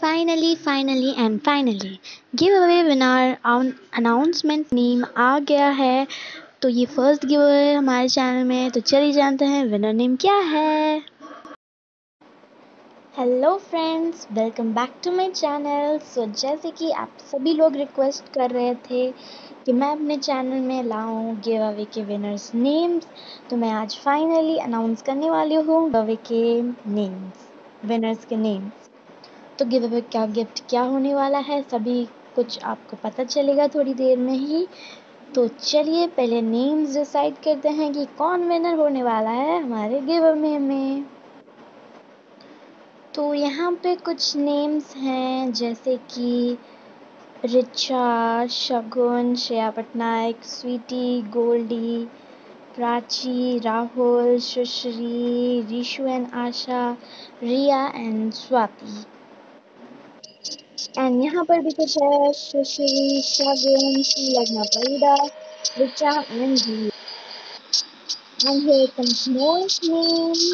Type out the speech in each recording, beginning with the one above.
Finally and finally giveaway winner announcement name आ गया है। तो ये फर्स्ट गिव अवे हमारे चैनल में, तो चलिए जानते हैं विनर नेम क्या है। Hello friends, welcome back to my channel. So जैसे कि आप सभी लोग रिक्वेस्ट कर रहे थे कि मैं अपने चैनल में लाऊं गिव अवे के विनर्स नेम्स, तो मैं आज फाइनली अनाउंस करने वाली हूँ गिव अवे के नेम्स, विनर्स के नेम्स। तो गिव अवे क्या गिफ्ट क्या होने वाला है सभी कुछ आपको पता चलेगा थोड़ी देर में ही। तो चलिए पहले नेम्स डिसाइड करते हैं कि कौन विनर होने वाला है हमारे गिव अवे में। तो यहाँ पे कुछ नेम्स हैं जैसे कि Richa, Shagun, Shreya Patnaik, Sweety, Goldie, Prachi, Rahul, Sushree, Rishu and Asha, Riya and Swati. And यहाँ पर भी कुछ है सुश्री, शगुन, लगना परिदा, रिचा एंड जी। And here comes more names.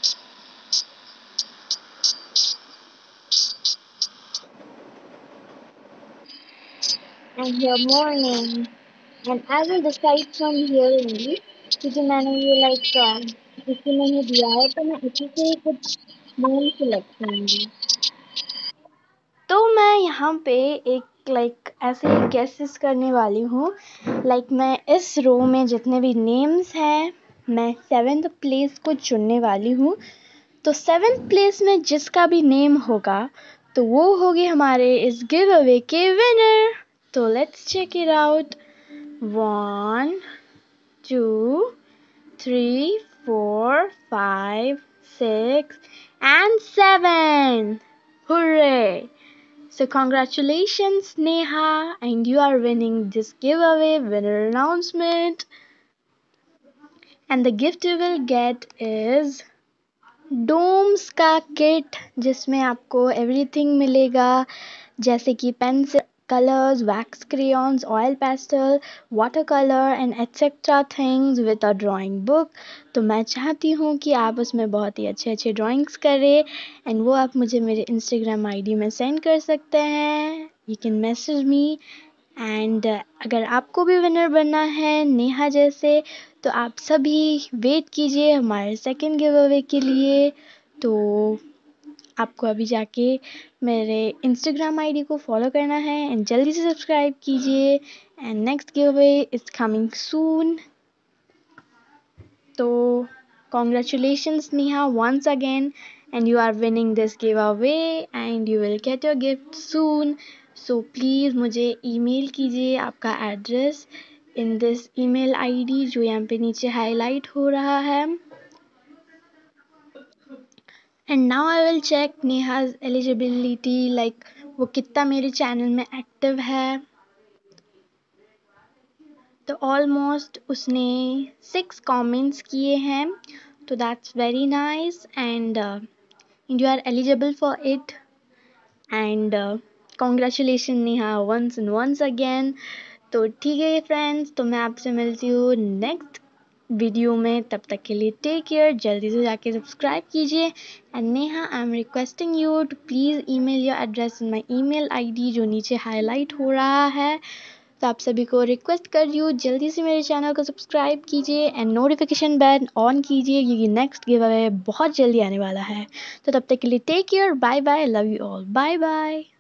And here more names. And I will decide from here only, क्योंकि मैंने ये इसी में ही दिया है तो मैं इसी से ही कुछ नेम सिलेक्ट करूँगी। तो मैं यहाँ पे एक ऐसे गेसेस करने वाली हूँ। मैं इस रो में जितने भी नेम्स हैं मैं 7th प्लेस को चुनने वाली हूँ। तो 7th प्लेस में जिसका भी नेम होगा तो वो होगी हमारे इस गिव अवे के विनर। तो let's check it out. 1 2 3 4 5 6 and 7. Hooray! So congratulations Neha, and you are winning this giveaway winner announcement. And the gift you will get is Doms का किट, जिसमें आपको एवरीथिंग मिलेगा जैसे कि pencil, colours, wax crayons, oil pastel, water colour and etcetera things with a drawing book. तो मैं चाहती हूँ कि आप उसमें बहुत ही अच्छे अच्छे ड्राइंग्स करें एंड वो आप मुझे मेरे इंस्टाग्राम आईडी में सेंड कर सकते हैं। You can message me. And अगर आपको भी विनर बनना है नेहा जैसे, तो आप सभी वेट कीजिए हमारे सेकंड गिव अवे के लिए। तो आपको अभी जाके मेरे इंस्टाग्राम आईडी को फॉलो करना है एंड जल्दी से सब्सक्राइब कीजिए। And next giveaway is coming soon. तो congratulations Neha once again, and you are winning this giveaway and you will get your gift soon. So please मुझे email कीजिए आपका address in this email ID जो यहाँ पे नीचे highlight हो रहा है। And now I will check Neha's eligibility, वो कितना मेरे चैनल में एक्टिव है। तो ऑलमोस्ट उसने 6 कमेंट्स किए हैं, तो that's very nice and you are eligible for it. And congratulation Neha once again. तो ठीक है फ्रेंड्स, तो मैं आपसे मिलती हूँ नेक्स्ट वीडियो में। तब तक के लिए टेक केयर, जल्दी से जाके सब्सक्राइब कीजिए। And Neha I am requesting you to please email your address in my email ID जो नीचे हाईलाइट हो रहा है। तो आप सभी को रिक्वेस्ट कर रही हूँ जल्दी से मेरे चैनल को सब्सक्राइब कीजिए एंड नोटिफिकेशन बेल ऑन कीजिए क्योंकि नेक्स्ट गिव अवे बहुत जल्दी आने वाला है। तो तब तक के लिए take care, bye bye, love you all, bye bye.